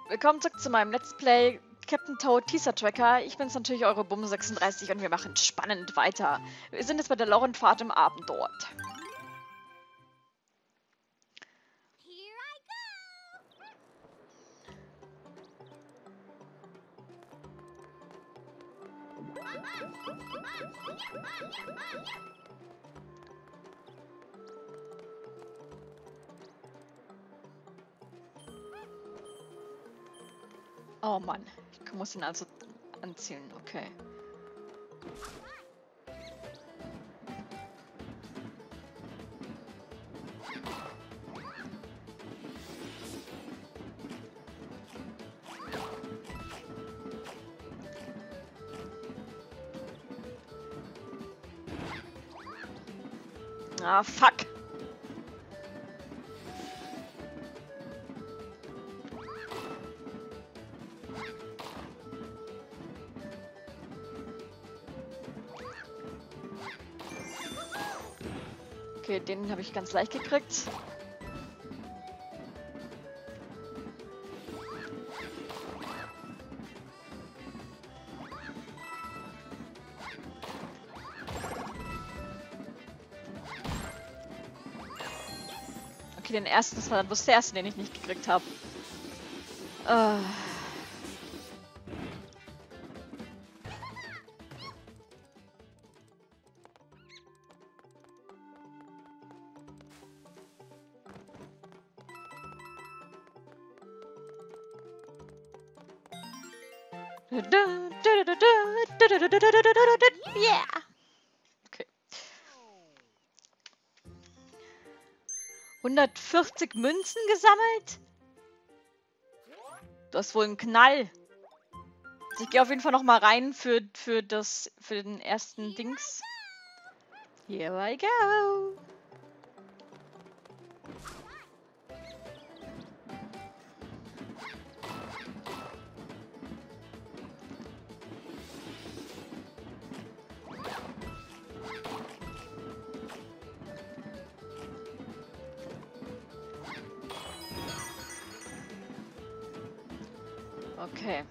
Willkommen zurück zu meinem Let's Play Captain Toad Teaser Tracker. Ich bin's natürlich, eure Bumm36 und wir machen spannend weiter. Wir sind jetzt bei der Laurenfahrt im Abendort. Oh Mann, ich muss ihn also anziehen, okay. Ah, fuck. Okay, den habe ich ganz leicht gekriegt. Okay, den ersten, das war bloß der erste, den ich nicht gekriegt habe. Yeah! Okay. 140 Münzen gesammelt? Du hast wohl einen Knall. Also ich gehe auf jeden Fall noch mal rein für den ersten Dings. Here I go. Okay.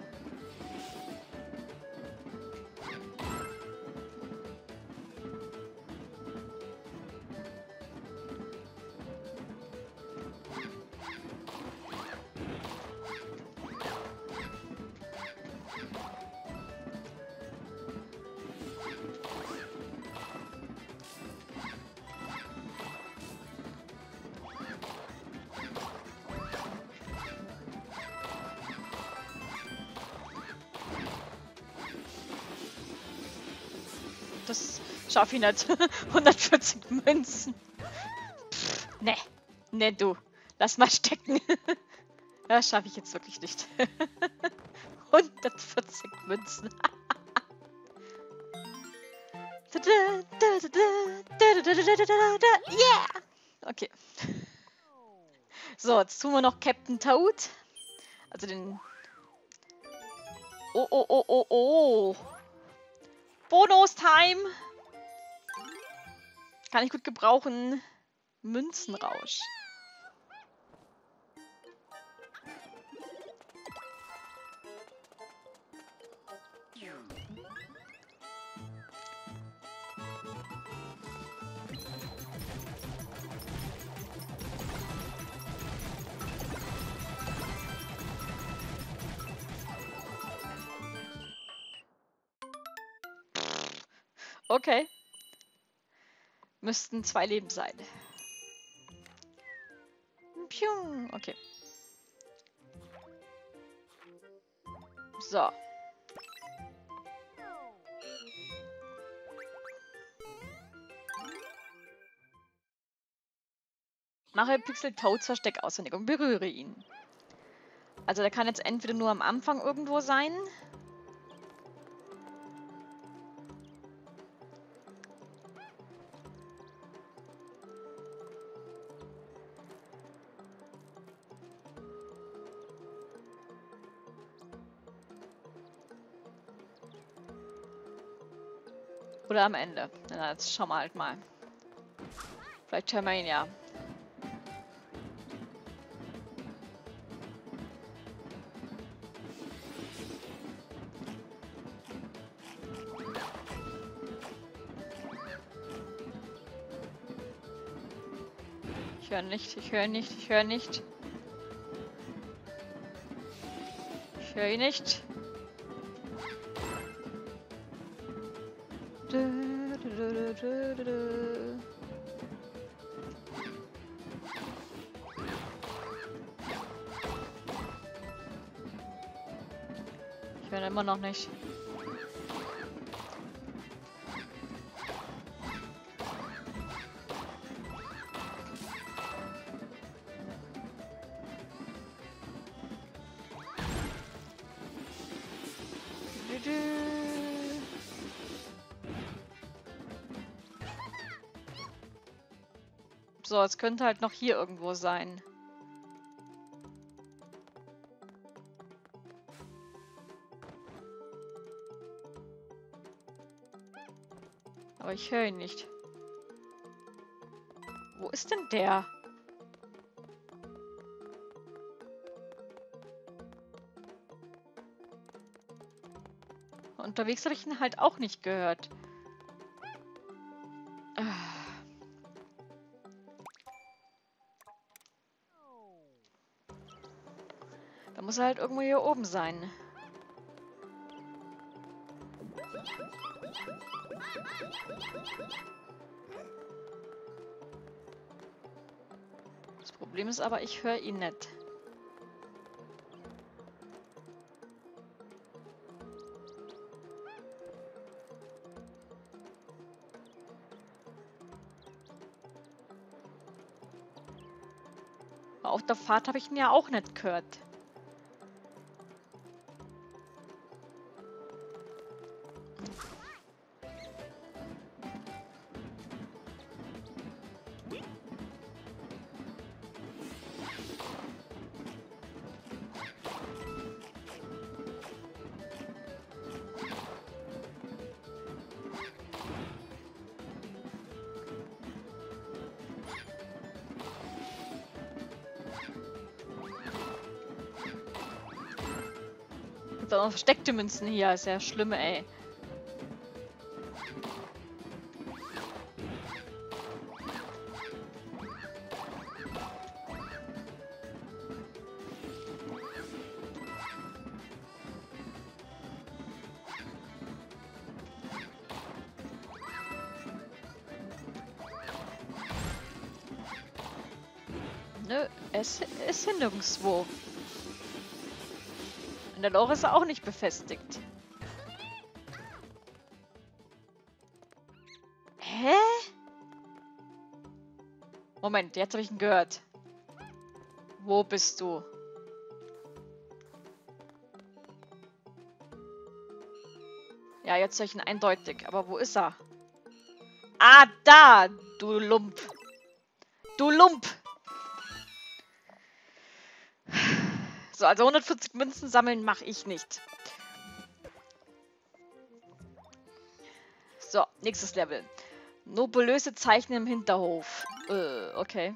Das schaffe ich nicht. 140 Münzen. Pff, ne. Ne, du. Lass mal stecken. Das schaffe ich jetzt wirklich nicht. 140 Münzen. Yeah! Okay. So, jetzt tun wir noch Captain Toad. Also den... Oh, oh, oh, oh, oh. Bonus-Time. Kann ich gut gebrauchen. Münzenrausch. Okay. Müssten 2 Leben sein. Pium. Okay. So. Mache Pixel Toads Versteck auswendig und berühre ihn. Also der kann jetzt entweder nur am Anfang irgendwo sein. Oder am Ende. Na, jetzt schauen wir halt mal. Vielleicht hören wir ihn ja. Ich höre nicht, ich höre nicht, ich höre nicht. Ich höre ihn nicht. Ich höre ihn immer noch nicht. So, es könnte halt noch hier irgendwo sein. Aber ich höre ihn nicht. Wo ist denn der? Unterwegs habe ich ihn halt auch nicht gehört. Da muss er halt irgendwo hier oben sein. Das Problem ist aber, ich höre ihn nicht. Aber auf der Fahrt habe ich ihn ja auch nicht gehört. Gibt auch noch versteckte Münzen hier. Ist ja schlimm, ey. Nö, es ist hier nirgendwo. Und der Lore ist auch nicht befestigt. Hä? Moment, jetzt habe ich ihn gehört. Wo bist du? Ja, jetzt höre ich ihn eindeutig. Aber wo ist er? Ah, da! Du Lump! Du Lump! So, also 140 Münzen sammeln mache ich nicht. So, nächstes Level. Nobulöse Zeichen im Hinterhof. Okay.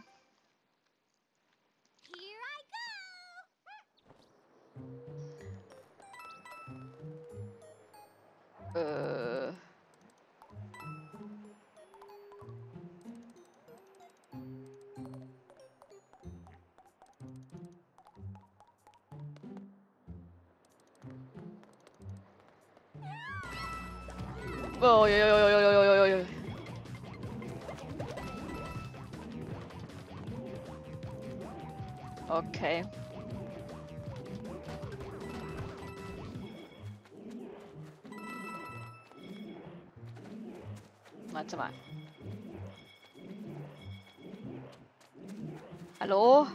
Oh, jo, jo, jo, jo, jo, jo, jo. Okay. Warte mal. Hallo?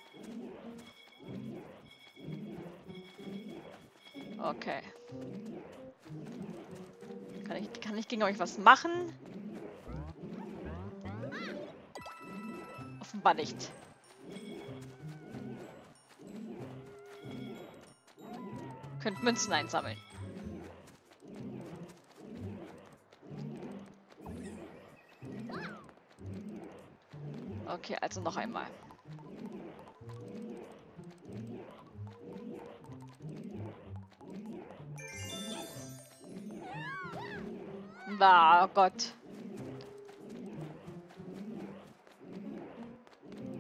Okay. Kann ich gegen euch was machen? Offenbar nicht. Könnt Münzen einsammeln. Okay, also noch einmal. Na, oh Gott.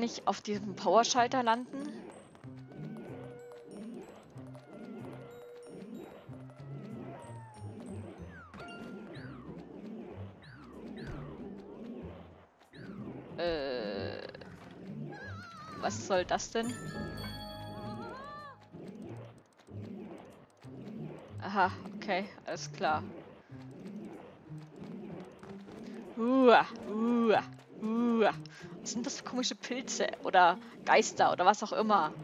wahrscheinlich auf diesem Powerschalter landen. Was soll das denn? Aha, okay, alles klar. Was sind das für komische Pilze oder Geister oder was auch immer?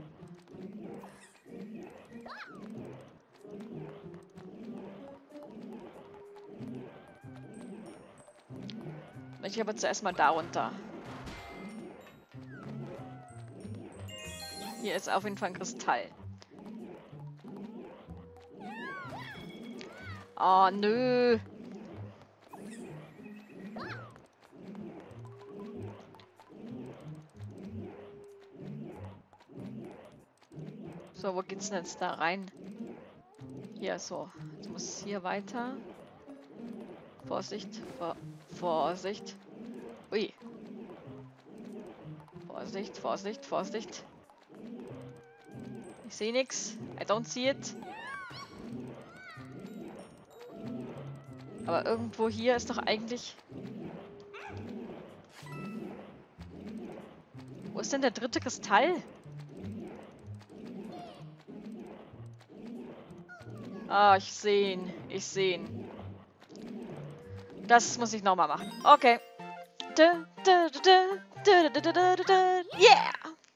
Möchte ich aber zuerst mal da runter. Hier ist auf jeden Fall ein Kristall. Oh, nö. So, wo geht's denn jetzt da rein? Hier, so. Jetzt muss hier weiter. Vorsicht. Vorsicht. Ui. Vorsicht, Vorsicht, Vorsicht. Ich sehe nichts. I don't see it. Aber irgendwo hier ist doch eigentlich... Wo ist denn der dritte Kristall? Ah, ich sehe ihn. Ich sehe ihn. Das muss ich nochmal machen. Okay. Yeah!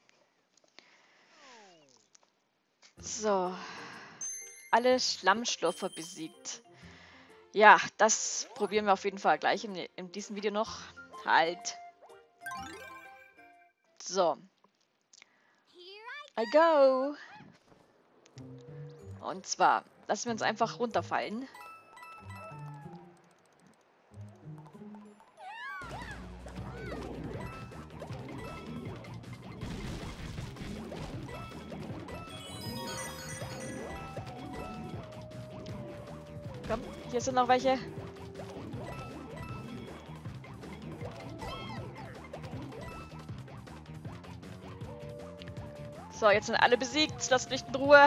So. Alle Schlammschlurfer besiegt. Ja, das probieren wir auf jeden Fall gleich in diesem Video noch. Halt. So. I go. Und zwar, lassen wir uns einfach runterfallen. Komm, hier sind noch welche. So, jetzt sind alle besiegt. Lasst mich in Ruhe.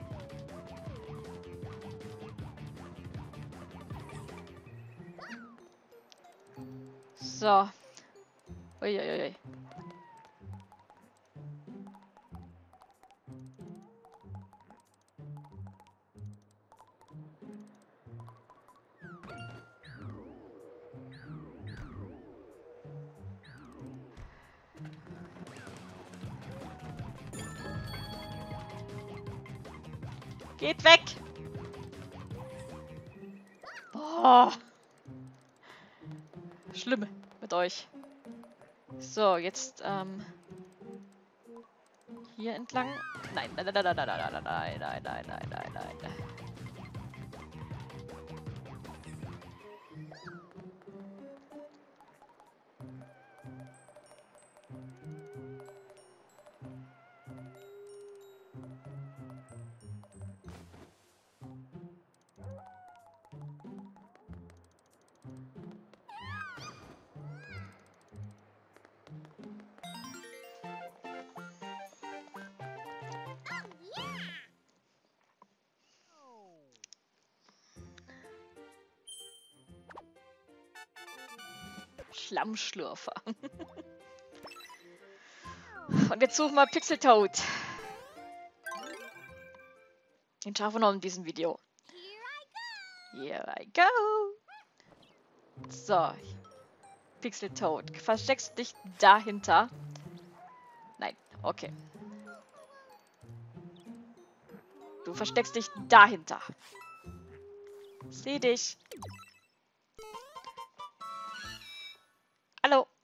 So. Uiuiui. Geht weg! Boah. Schlimm mit euch. So, jetzt, hier entlang. Nein, nein, nein, nein, nein, nein, nein, nein, nein, nein, nein, nein, nein. Schlammschlürfer. Und jetzt suchen wir Pixel Toad. Den schaffen wir noch in diesem Video. Here I go. So. Pixel Toad. Versteckst dich dahinter. Nein, okay. Du versteckst dich dahinter. Seh dich. Hallo.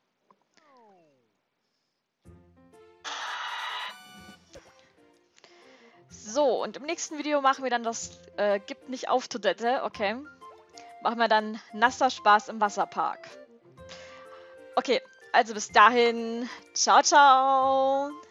So, und im nächsten Video machen wir dann das Gib nicht auf Toilette, okay. Machen wir dann nasser Spaß im Wasserpark. Okay, also bis dahin. Ciao, ciao.